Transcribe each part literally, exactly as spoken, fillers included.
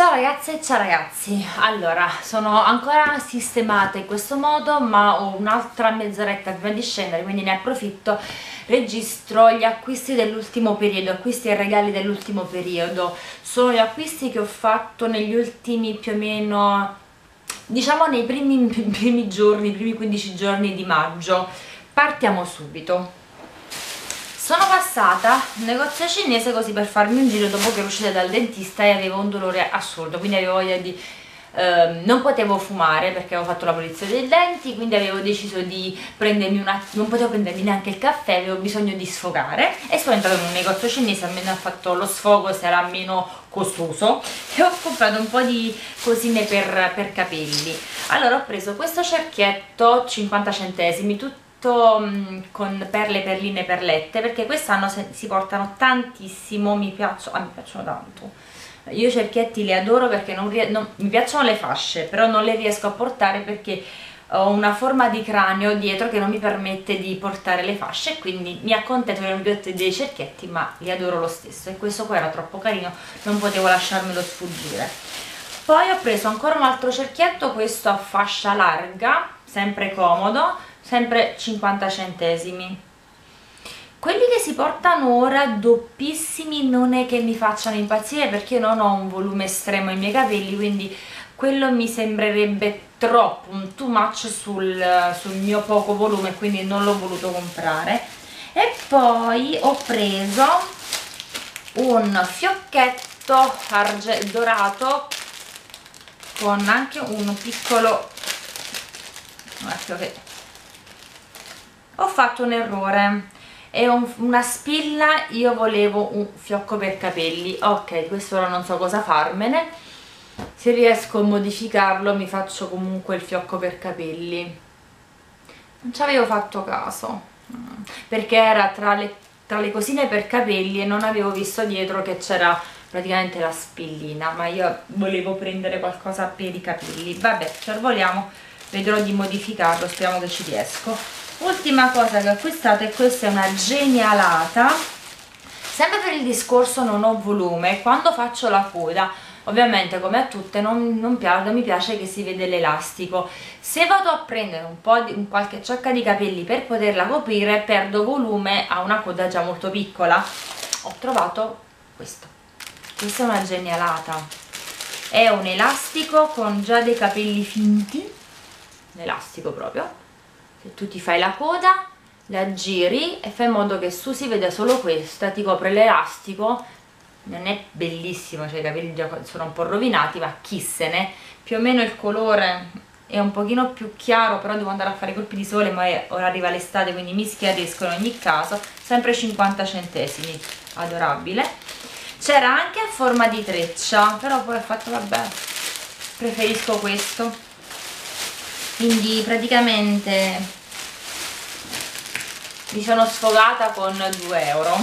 Ciao ragazze e ciao ragazzi, allora sono ancora sistemata in questo modo ma ho un'altra mezz'oretta prima di scendere, quindi ne approfitto, registro gli acquisti dell'ultimo periodo, acquisti e regali dell'ultimo periodo. Sono gli acquisti che ho fatto negli ultimi più o meno, diciamo nei primi, primi giorni, i primi quindici giorni di maggio. Partiamo subito. Sono passata in negozio cinese così per farmi un giro dopo che ero uscita dal dentista e avevo un dolore assurdo, quindi avevo voglia di... Eh, non potevo fumare perché avevo fatto la pulizia dei denti, quindi avevo deciso di prendermi una... non potevo prendermi neanche il caffè, avevo bisogno di sfogare e sono entrata in un negozio cinese, almeno ha fatto lo sfogo, sarà meno costoso, e ho comprato un po' di cosine per, per capelli. Allora ho preso questo cerchietto cinquanta centesimi, tutto con perle, perline, perlette, perché quest'anno si portano tantissimo, mi piacciono, ah, mi piacciono tanto. Io i cerchietti li adoro perché non, non, mi piacciono le fasce, però non le riesco a portare perché ho una forma di cranio dietro che non mi permette di portare le fasce, quindi mi accontento dei cerchietti, ma li adoro lo stesso, e questo qua era troppo carino, non potevo lasciarmelo sfuggire. Poi ho preso ancora un altro cerchietto, questo a fascia larga, sempre comodo, sempre cinquanta centesimi. Quelli che si portano ora doppissimi non è che mi facciano impazzire perché io non ho un volume estremo ai miei capelli, quindi quello mi sembrerebbe troppo, un too much sul, sul mio poco volume, quindi non l'ho voluto comprare. E poi ho preso un fiocchetto dorato con anche un piccolo... ecco che ho fatto un errore, è un, una spilla, io volevo un fiocco per capelli. Ok, questo ora non so cosa farmene, se riesco a modificarlo mi faccio comunque il fiocco per capelli. Non ci avevo fatto caso perché era tra le, tra le cosine per capelli e non avevo visto dietro che c'era praticamente la spillina, ma io volevo prendere qualcosa per i capelli. Vabbè, ci arvoliamo, vedrò di modificarlo, speriamo che ci riesco. Ultima cosa che ho acquistato, e questa è una genialata, sempre per il discorso non ho volume, quando faccio la coda ovviamente come a tutte non, non, piace, non mi piace che si vede l'elastico. Se vado a prendere un po' di un qualche ciocca di capelli per poterla coprire perdo volume a una coda già molto piccola. Ho trovato questo, questa è una genialata, è un elastico con già dei capelli finti, un elastico proprio. Se tu ti fai la coda, la giri e fai in modo che su si veda solo questa, ti copre l'elastico, non è bellissimo, cioè i capelli già sono un po' rovinati, ma chi se ne, più o meno il colore è un pochino più chiaro, però devo andare a fare i colpi di sole, ma ora arriva l'estate quindi mi schiarisco in ogni caso. Sempre cinquanta centesimi, adorabile. C'era anche a forma di treccia, però poi ho fatto vabbè, preferisco questo. Quindi praticamente mi sono sfogata con due euro.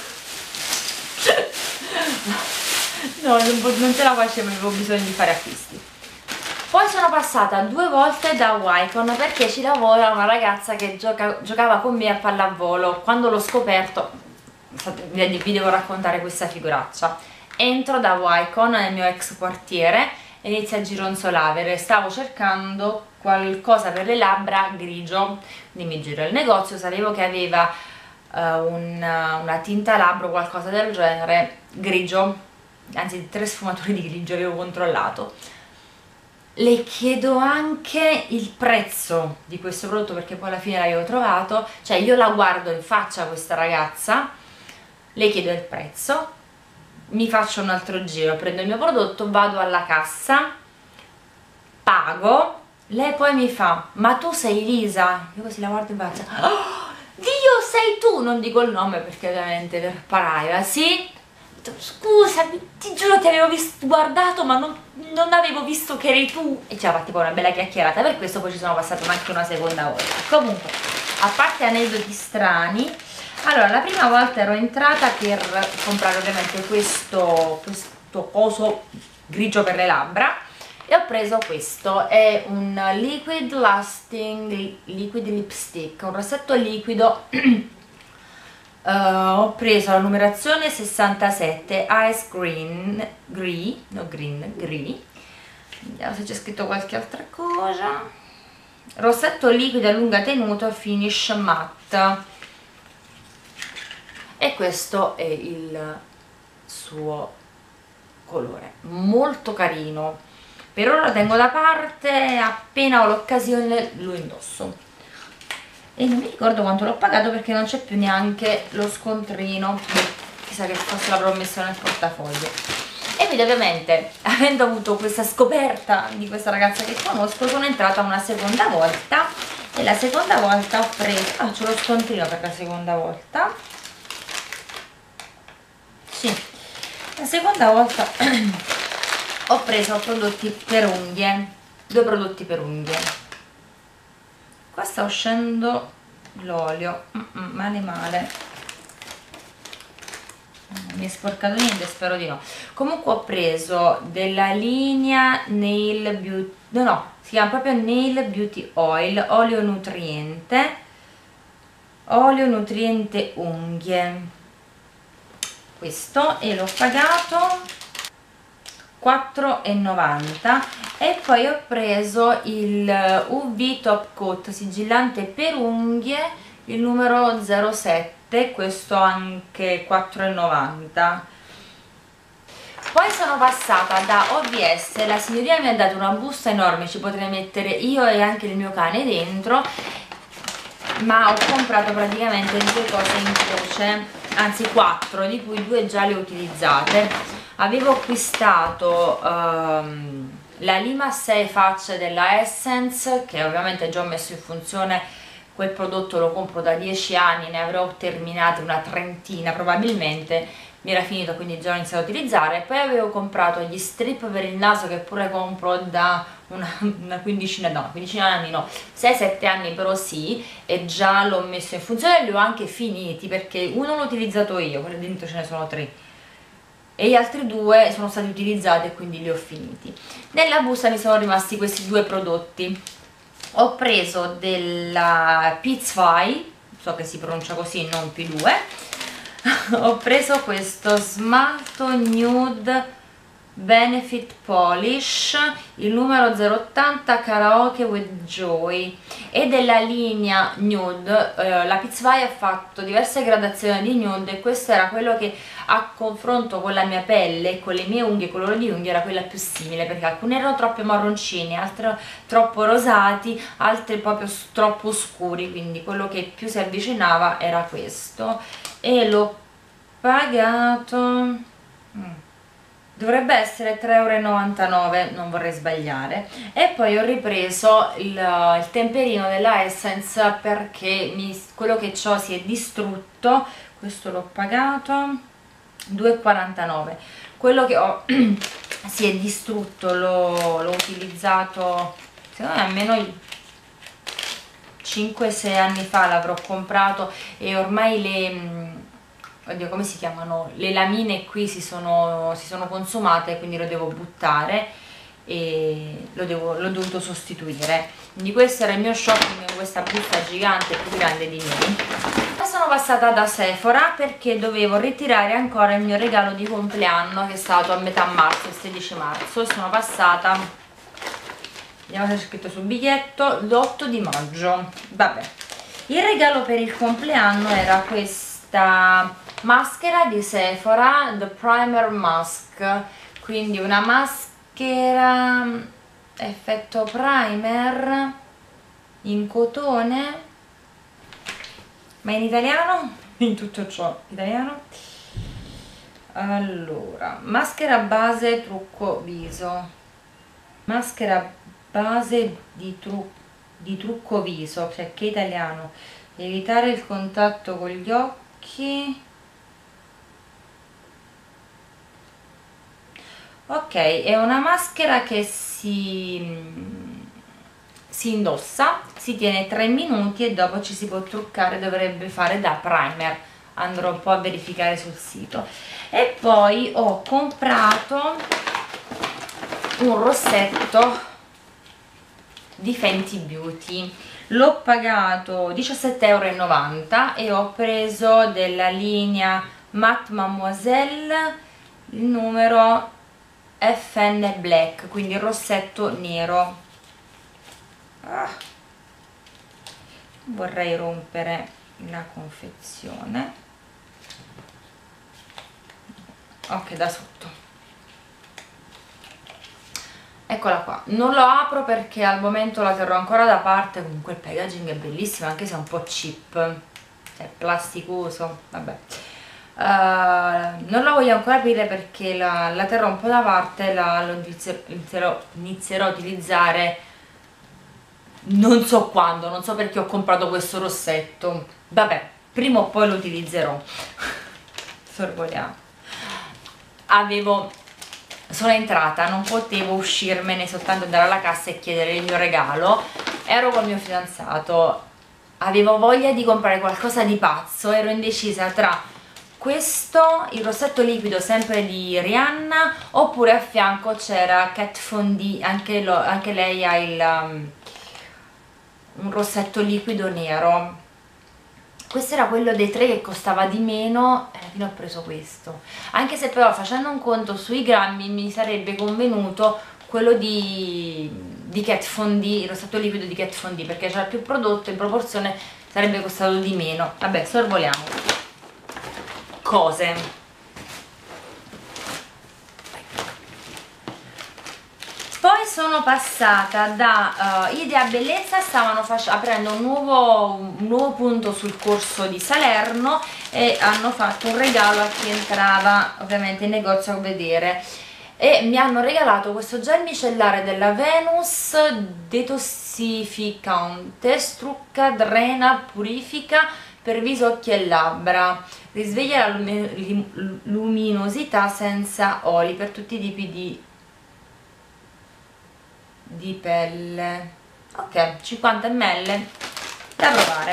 No, non ce la facevo, avevo bisogno di fare acquisti. Poi sono passata due volte da Wycon perché ci lavora una ragazza che gioca, giocava con me a pallavolo. Quando l'ho scoperto, vi devo raccontare questa figuraccia. Entro da Wycon nel mio ex quartiere e inizio a gironzolare, stavo cercando qualcosa per le labbra grigio, quindi mi giro al negozio, sapevo che aveva uh, una, una tinta labbra o qualcosa del genere grigio, anzi tre sfumature di grigio avevo controllato. Le chiedo anche il prezzo di questo prodotto perché poi alla fine l'avevo trovato, cioè io la guardo in faccia a questa ragazza, le chiedo il prezzo, mi faccio un altro giro, prendo il mio prodotto, vado alla cassa, pago. Lei poi mi fa, ma tu sei Lisa? Io così la guardo in faccia, oh, Dio sei tu! Non dico il nome perché ovviamente per privacy. Scusa, ti giuro ti avevo visto, guardato ma non, non avevo visto che eri tu. E ci ha fatto poi una bella chiacchierata, per questo poi ci sono passata anche una seconda volta. Comunque, a parte aneddoti strani, allora la prima volta ero entrata per comprare ovviamente questo, questo coso grigio per le labbra, e ho preso questo, è un liquid lasting liquid lipstick, un rossetto liquido uh, ho preso la numerazione sessantasette Ice Green Green, no green, green, vediamo se c'è scritto qualche altra cosa. Rossetto liquido a lunga tenuta finish matte, e questo è il suo colore, molto carino. Per ora lo tengo da parte, appena ho l'occasione lo indosso. E non mi ricordo quanto l'ho pagato perché non c'è più neanche lo scontrino, chissà che forse l'avrò messo nel portafoglio. E quindi ovviamente, avendo avuto questa scoperta di questa ragazza che conosco, sono entrata una seconda volta, e la seconda volta ho preso, ah, c'ho lo scontrino per la seconda volta, sì, la seconda volta ho preso prodotti per unghie, due prodotti per unghie. Qua sta uscendo l'olio, mm -mm, male male, non mi è sporcato niente, spero di no. Comunque ho preso della linea Nail Beauty, no no, si chiama proprio Nail Beauty Oil, olio nutriente, olio nutriente unghie, questo, e l'ho pagato quattro e novanta. E poi ho preso il U V Top Coat sigillante per unghie, il numero zero sette, questo anche quattro e novanta. Poi sono passata da O V S, la signorina mi ha dato una busta enorme, ci potrei mettere io e anche il mio cane dentro, ma ho comprato praticamente due cose in croce, anzi quattro, di cui due già le ho utilizzate. Avevo acquistato um, la Lima sei facce della Essence, che ovviamente già ho messo in funzione. Quel prodotto lo compro da dieci anni, ne avrò terminate una trentina probabilmente, mi era finito, quindi già ho iniziato a utilizzare. Poi avevo comprato gli strip per il naso, che pure compro da una, una quindicina, no, quindicina anni no, sei sette anni però sì, e già l'ho messo in funzione, li ho anche finiti, perché uno l'ho utilizzato io, quelli dentro ce ne sono tre, e gli altri due sono stati utilizzati e quindi li ho finiti. Nella busta mi sono rimasti questi due prodotti. Ho preso della Pizzfy, so che si pronuncia così, non P due. Ho preso questo smalto nude Benefit Polish, il numero zero ottanta Karaoke with Joy, e della linea nude. eh, la Pizzfy ha fatto diverse gradazioni di nude, e questo era quello che a confronto con la mia pelle, con le mie unghie, colore di unghie, era quella più simile, perché alcune erano troppo marroncini, altre troppo rosati, altre proprio troppo scuri, quindi quello che più si avvicinava era questo, e l'ho pagato, mm. dovrebbe essere tre e novantanove euro, non vorrei sbagliare. E poi ho ripreso il, il temperino della Essence, perché mi, quello che ho si è distrutto, questo l'ho pagato due e quarantanove. Quello che ho si è distrutto, l'ho utilizzato secondo me almeno cinque sei anni fa, l'avrò comprato, e ormai le... oddio, come si chiamano, le lamine qui si sono, si sono consumate, quindi lo devo buttare e l'ho dovuto sostituire. Quindi questo era il mio shopping con questa busta gigante, più grande di me. Poi sono passata da Sephora perché dovevo ritirare ancora il mio regalo di compleanno, che è stato a metà marzo, il sedici marzo, e sono passata, vediamo se c'è scritto sul biglietto, l'otto di maggio. Vabbè, il regalo per il compleanno era questa maschera di Sephora, The Primer Mask, quindi una maschera effetto primer in cotone, ma in italiano, in tutto ciò italiano. Allora, maschera base trucco viso, maschera base di, tru di trucco viso, cioè che italiano, evitare il contatto con gli occhi. Ok, è una maschera che si, si indossa, si tiene tre minuti e dopo ci si può truccare, dovrebbe fare da primer, andrò un po' a verificare sul sito. E poi ho comprato un rossetto di Fenty Beauty, l'ho pagato diciassette e novanta euro e ho preso della linea Matte Mademoiselle il numero F N Black, quindi il rossetto nero. Ah, vorrei rompere la confezione. Ok, da sotto, eccola qua. Non lo apro perché al momento la terrò ancora da parte. Comunque il packaging è bellissimo, anche se è un po' cheap, è plasticoso, vabbè. Uh, non la voglio ancora aprire perché la, la terrò un po' da parte, la, lo inizierò, inizierò a utilizzare non so quando, non so perché ho comprato questo rossetto, vabbè, prima o poi lo utilizzerò. Sorvoliamo. Avevo, sono entrata, non potevo uscirmene, soltanto andare alla cassa e chiedere il mio regalo. Ero col mio fidanzato, avevo voglia di comprare qualcosa di pazzo, ero indecisa tra questo, il rossetto liquido sempre di Rihanna, oppure a fianco c'era Kat Von D, anche, lo, anche lei ha il, um, un rossetto liquido nero. Questo era quello dei tre che costava di meno e alla fine ho preso questo, anche se però facendo un conto sui grammi mi sarebbe convenuto quello di, di Kat Von D, il rossetto liquido di Kat Von D, perché c'era più prodotto, in proporzione sarebbe costato di meno. Vabbè, sorvoliamo. Cose. Poi sono passata da uh, Idea Bellezza, stavano aprendo un nuovo, un nuovo punto sul corso di Salerno e hanno fatto un regalo a chi entrava ovviamente in negozio a vedere, e mi hanno regalato questo gel micellare della Venus detossificante, strucca, drena, purifica per viso, occhi e labbra, risveglia la luminosità senza oli per tutti i tipi di, di pelle. Ok, cinquanta millilitri da provare.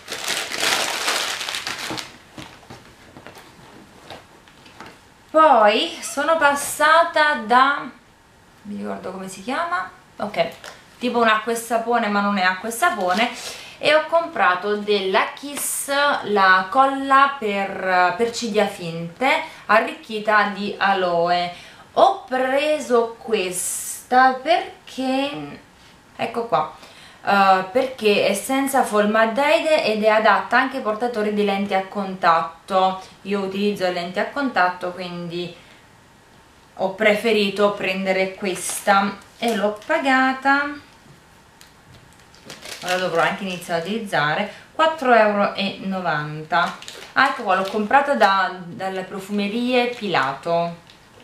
Poi sono passata da, mi ricordo come si chiama, ok, tipo un acqua e sapone ma non è acqua e sapone, e ho comprato della Kiss la colla per, per ciglia finte arricchita di aloe. Ho preso questa perché, ecco qua, uh, perché è senza formaldeide ed è adatta anche ai portatori di lenti a contatto. Io utilizzo lenti a contatto, quindi ho preferito prendere questa e l'ho pagata, ora dovrò anche iniziare a utilizzare, quattro e novanta euro. Ah, ecco qua, l'ho comprata da, dalle profumerie Pilato.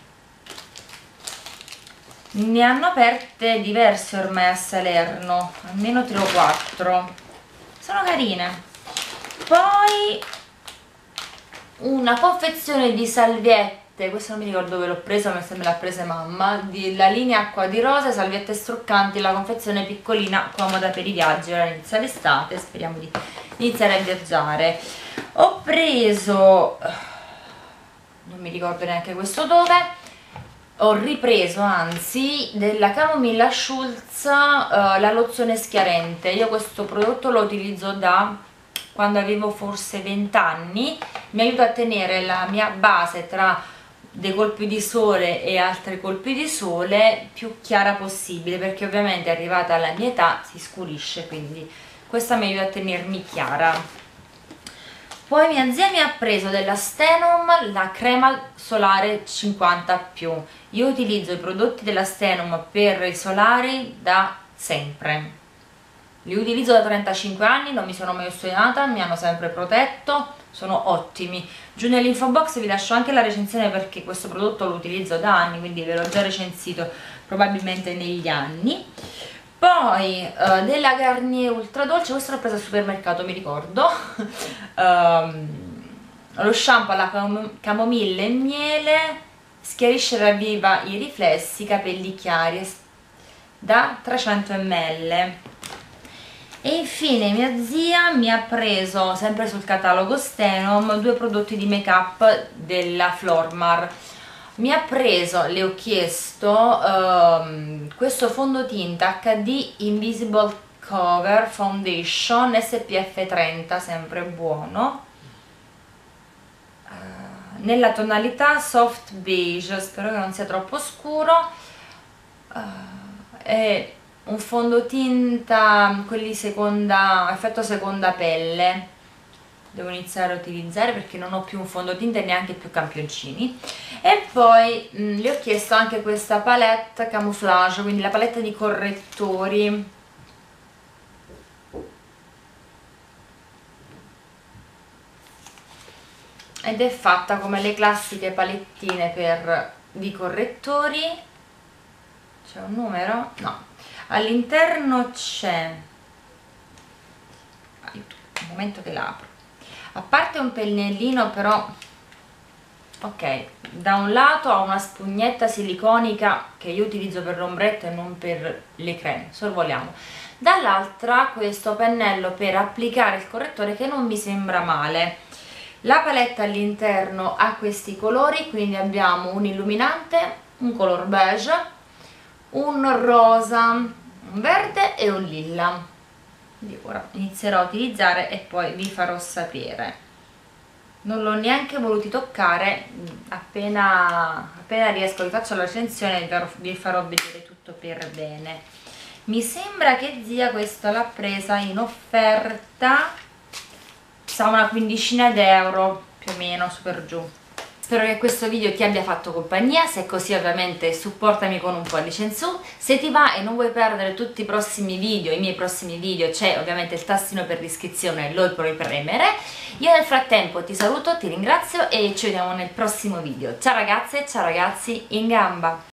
Ne hanno aperte diverse ormai a Salerno, almeno tre o quattro, sono carine. Poi una confezione di salviette, questa non mi ricordo dove l'ho presa, ma se me l'ha presa mamma, della linea Acqua di Rose, salviette struccanti, la confezione piccolina, comoda per i viaggi. Ora inizia l'estate, speriamo di iniziare a viaggiare. Ho preso, non mi ricordo neanche questo dove, ho ripreso anzi della Camomilla Schultz, uh, la lozione schiarente. Io questo prodotto lo utilizzo da quando avevo forse venti anni, mi aiuta a tenere la mia base tra dei colpi di sole e altri colpi di sole più chiara possibile, perché ovviamente arrivata alla mia età si scurisce, quindi questa mi aiuta a tenermi chiara. Poi mia zia mi ha preso della Stenom la crema solare cinquanta più. Io utilizzo i prodotti della Stenom per i solari da sempre, li utilizzo da trentacinque anni, non mi sono mai ostinata, mi hanno sempre protetto, sono ottimi. Giù nell'info box vi lascio anche la recensione, perché questo prodotto lo utilizzo da anni, quindi ve l'ho già recensito probabilmente negli anni. Poi uh, della Garnier Ultra Dolce, questo l'ho preso al supermercato, mi ricordo, um, lo shampoo alla cam camomilla e miele, schiarisce e ravviva i riflessi, capelli chiari, da trecento millilitri. E infine mia zia mi ha preso, sempre sul catalogo Stenom, due prodotti di make up della Flormar. Mi ha preso, le ho chiesto, um, questo fondotinta acca di Invisible Cover Foundation S P F trenta, sempre buono, uh, nella tonalità soft beige, spero che non sia troppo scuro. Uh, è un fondotinta, quelli seconda, effetto seconda pelle, devo iniziare a utilizzare perché non ho più un fondotinta e neanche più campioncini. E poi mh, le ho chiesto anche questa palette camouflage, quindi la palette di correttori, ed è fatta come le classiche palettine per di correttori. C'è un numero? No, all'interno c'è, aiuto, un momento che l'apro, a parte un pennellino però, ok, da un lato ha una spugnetta siliconica che io utilizzo per l'ombretto e non per le creme, sorvoliamo, dall'altra questo pennello per applicare il correttore che non mi sembra male. La palette all'interno ha questi colori, quindi abbiamo un illuminante, un color beige, un rosa, un verde e un lilla. Quindi ora inizierò a utilizzare e poi vi farò sapere. Non l'ho neanche voluti toccare, appena, appena riesco vi faccio la recensione e vi farò vedere tutto per bene. Mi sembra che zia questa l'ha presa in offerta, sa una quindicina d'euro più o meno, su per giù. Spero che questo video ti abbia fatto compagnia, se è così ovviamente supportami con un pollice in su. Se ti va e non vuoi perdere tutti i prossimi video, i miei prossimi video, c'è ovviamente il tastino per l'iscrizione, lo puoi premere. Io nel frattempo ti saluto, ti ringrazio e ci vediamo nel prossimo video. Ciao ragazze, ciao ragazzi, in gamba!